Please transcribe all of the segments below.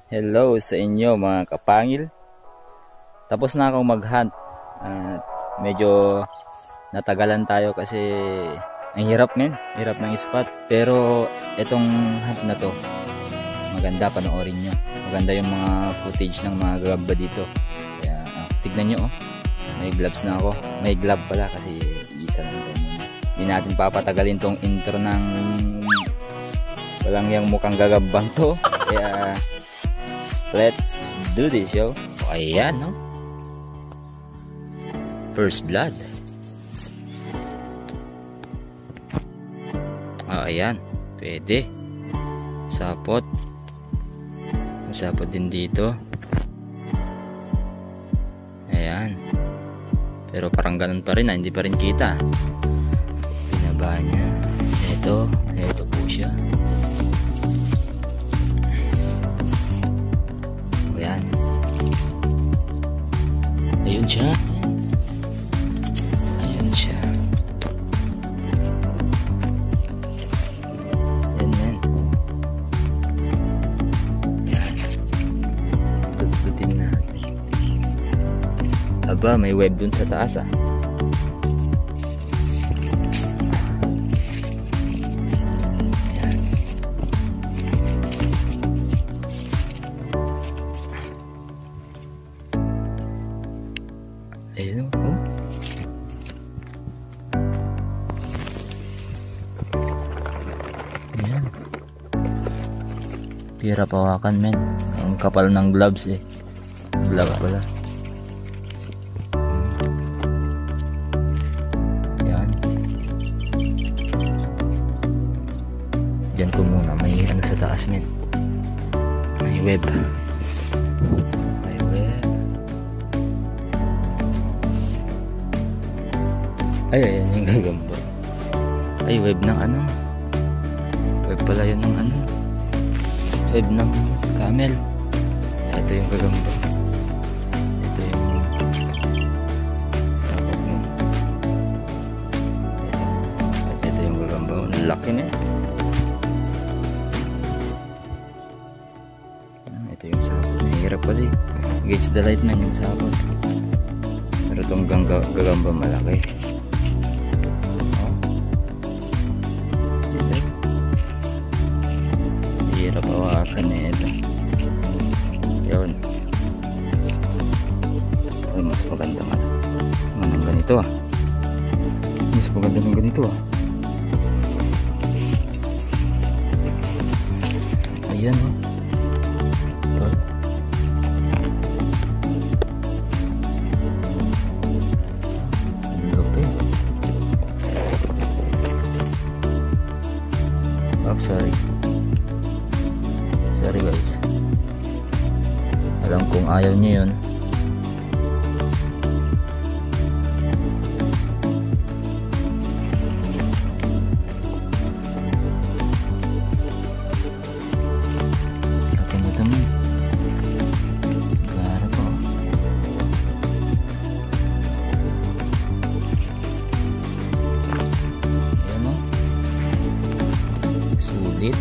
Hello sa inyo mga kapangil. Tapos na akong mag-hunt. Medyo natagalan tayo kasi ang hirap hirap ng spot. Pero itong hunt na to, maganda, panoorin nyo. Maganda yung mga footage ng mga gagamba dito. Kaya tignan nyo, may gloves na ako. May glove pala kasi isa lang ito muna. Hindi natin papatagalin tong intro ng walang yung mukhang gagambang to. Kaya let's do this, yo. O, ayan, no? First blood. O, ayan. Pwede. Sapot. Sapot din dito. Ayan. Pero parang ganun pa rin, hindi pa rin kita. Pinaba niya. Ito po siya. Ayun siya. Ayun siya. Ayan yan. Yan. Tututin natin. Aba, may web dun sa taas ah. Ayun o. Ayan. Pira pawakan, men. Ang kapal ng gloves eh. Glove pala. Ayan. Diyan ko muna. May ano sa taas, men. May web. Ay, ayan yung gagamba. Ay, web ng ano. Web pala yun ng ano. Web ng camel. Ito yung gagamba. Ito yung sapot mo. At ito yung gagamba. Ang laki na. Ito yung sapot. Mahirap kasi. Gauge the light man yung sapot. Pero itong gagamba malaki. Hirap hawakan eh ito. Yun. Ay, mas maganda nga. Manang ganito ah. Mas maganda ng ganito ah. Ayan oh. Sorry guys, alam kong ayaw nyo yun. Laki nito man. Gara pa oh. Ayan oh. Sulit.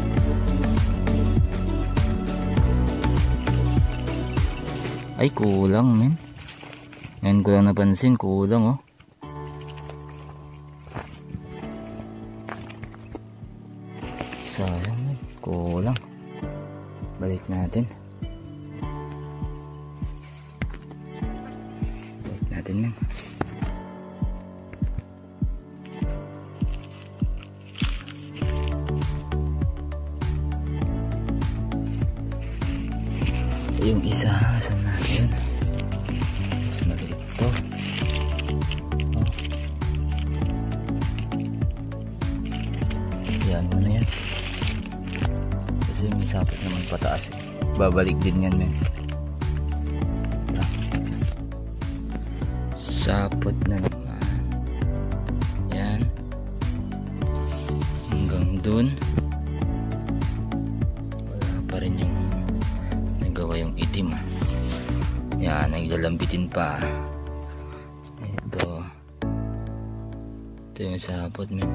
Ay, kulang men. Ngayon ko lang napansin, kulang oh. Sayang men, kulang. Balik natin. Balik natin men. Yung isa, saan natin? Mas maliit ito. Oh. Yan mo na yan. Kasi may sapot naman pataas eh. Babalik din yan men. Sapot na naman. Yan. Hanggang dun. Wala pa rin yung gawa yung itim. Yan, naglalambitin pa. Ito yung sapot men.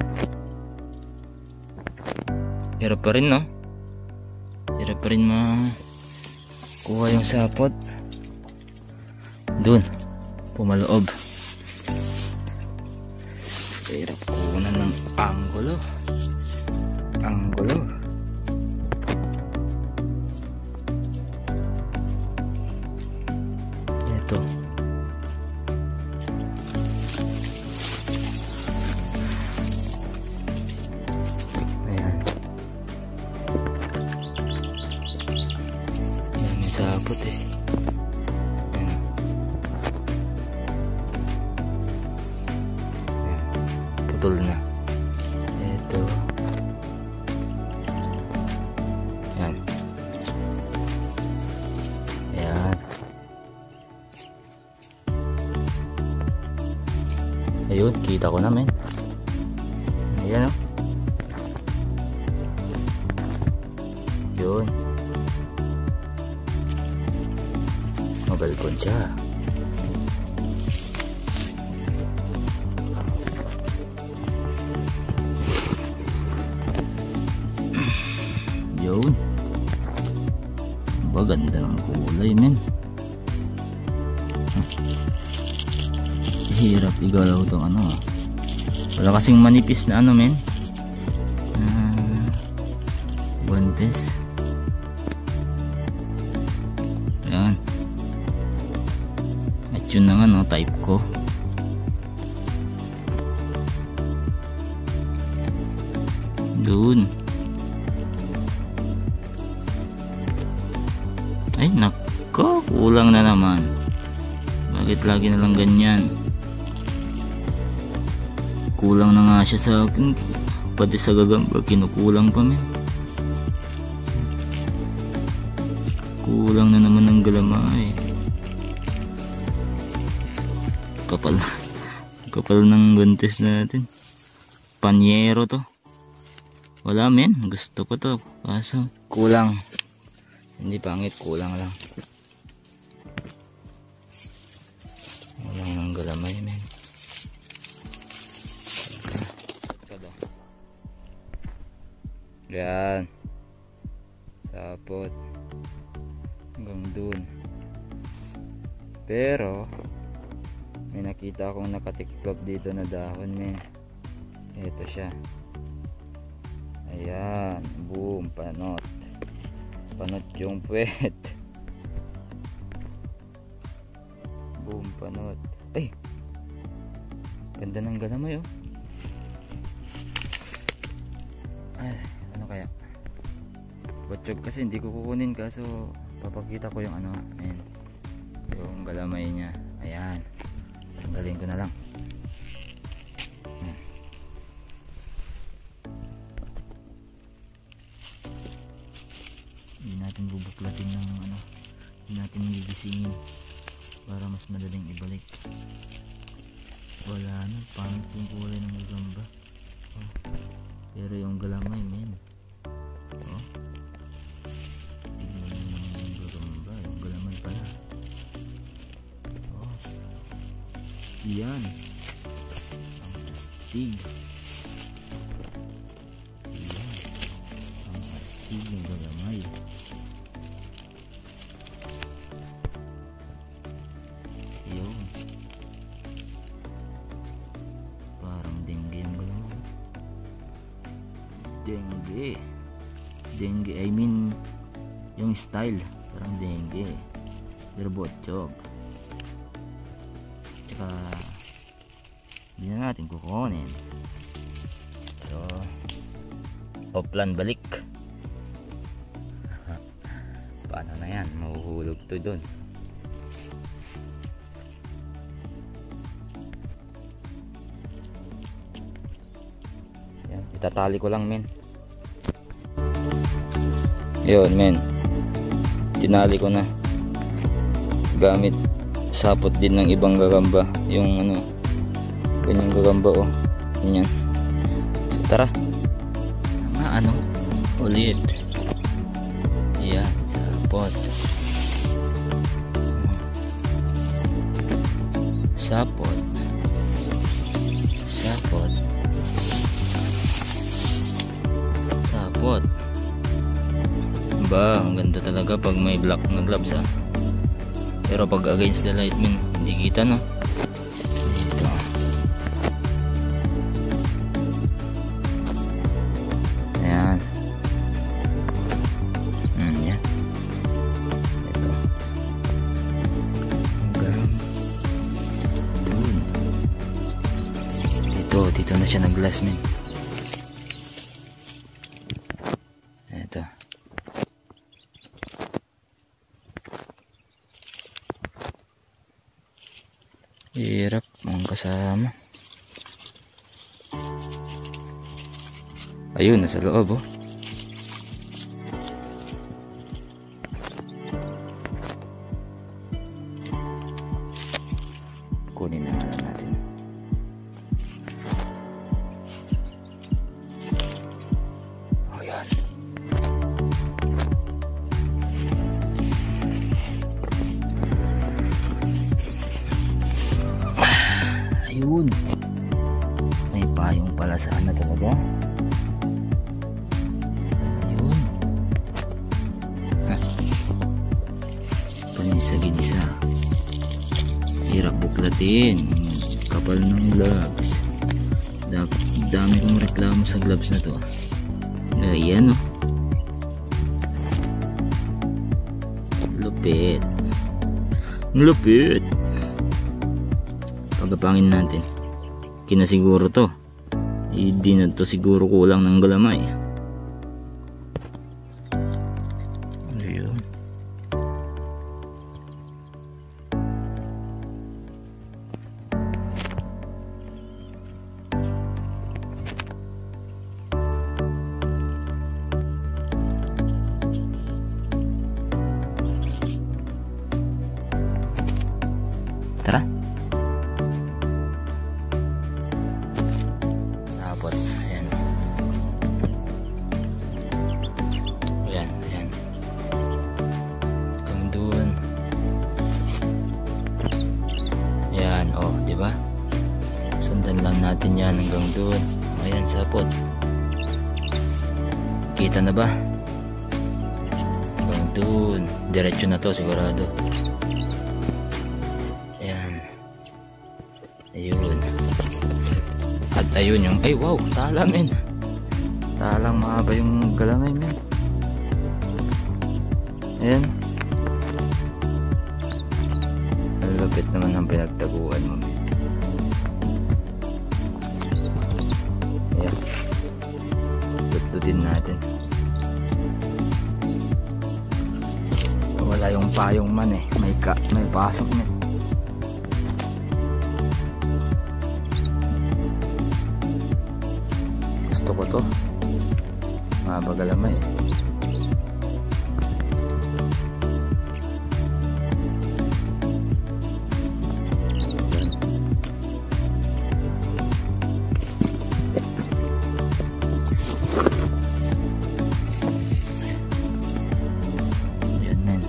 Hirap pa rin no. Hirap pa rin kuha yung sapot. Dun, pumaloob. Hirap kunan ng anggulo. Ito. Ayan. Ayan, may sapot eh. Ayan. Ayan. Putol na. Ito. Ayan. Ayan. Ayun, kita ko na, men. Ayan, oh. Yun. Mabalkon siya. Yun. Baganda ng kulay, men. Hirap igalaw itong ano. Wala kasing manipis na ano, men. Guantes. Ayan. At yun na nga, no, type ko. Doon. Ay, nako, kulang na naman. Bakit lagi na lang ganyan? Kulang na nga siya sa akin. Pati sa gagamba, kinukulang pa, men. Kulang na naman ng galamay. Kapal ng guantes natin. Panyero to. Wala, men, gusto ko to, kaso kulang. Hindi pangit, kulang lang. Kulang ng galamay, men. Yan. Sapot. Hanggang dun. Pero may nakita akong nakatiklop dito na dahon, men. Ito siya. Ayan. Boom. Panot. Panot yung puwet. Boom. Panot. Ay! Ganda ng galamay, oh. Ay, ano kaya? Botsyog kasi hindi ko kukunin, kaso papakita ko yung ano. Ayan. Yung galamay niya. Ayan. Tanggalin ko na lang. Hindi natin bubuklatin ng ano. Hindi natin gigisingin para mas madaling ibalik. Wala na, pangit yung kulay ng gagamba. Oh. Pero yung galamay, men. Oh. Tignan mo yung gagamba, yung galamay pala. Oh. Yan. Ang astig. Yan. Ang astig yung galamay. Yun. Parang dengue yung galamay. Dengue, I mean yung style parang dengue, pero botsyog. Tsaka hindi na natin kukunin, so offline balik. Paano na yan, mahuhulog to dun. Yan, itatali ko lang, men. Yun, men, tinali ko na gamit sapot din ng ibang gagamba, yung ano, ganyang gagamba, oh, ganyan. So tara, ano, ulit. Yan, sapot, sapot, sapot, sapot. Diba? Ang ganda talaga pag may black na gloves ha. Pero pag against the light man, hindi kita no. Dito. Ayan. Yan. Ito. Hanggang dun. Dito na siya nag-glass man. Ito. Hirap ang kasama. Ayun, nasa loob oh. Kunin na lang natin. Oh, yan. Ayun. May payong pala sana talaga. Ayun. Panisa-ginisa. Hirap buklatin. Kapal ng gloves. Dami kong reklamo sa gloves na to. Ayan oh. Lupit. Lupit. Pagkapangin natin. Kinasiguro to. Hindi na to siguro kulang ng galamay. Ayun. Tara. Sabot. Ayan. Ayan. Hanggang doon. Ayan. Oh, diba? Sundan lang natin yan hanggang doon. Ayan, sapot. Kita na ba? Hanggang doon. Diretso na to sigurado. Ayun. At ayun yung, ay wow, tala men. Talang mahaba yung galamay men. Ayan. Ang lupit naman ng pinagtaguan mo men. Ayan. Tututin natin. Wala yung payong man eh. May pasok men. Gusto ko to. Mabagalama eh. Yan men.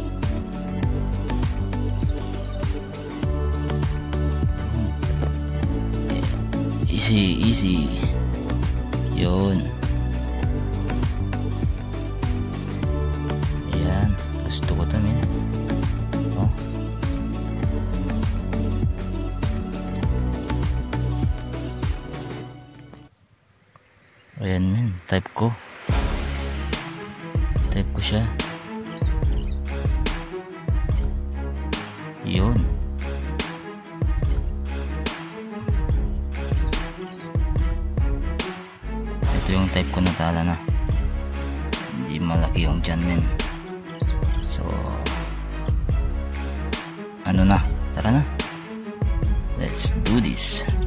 Easy. Yun. Ayan. Gusto ko ito men. Oh. Ayan men. Type ko siya. Yun. Yung type ko na tala na, hindi malaki yung dyan men. So ano na, tara na, let's do this.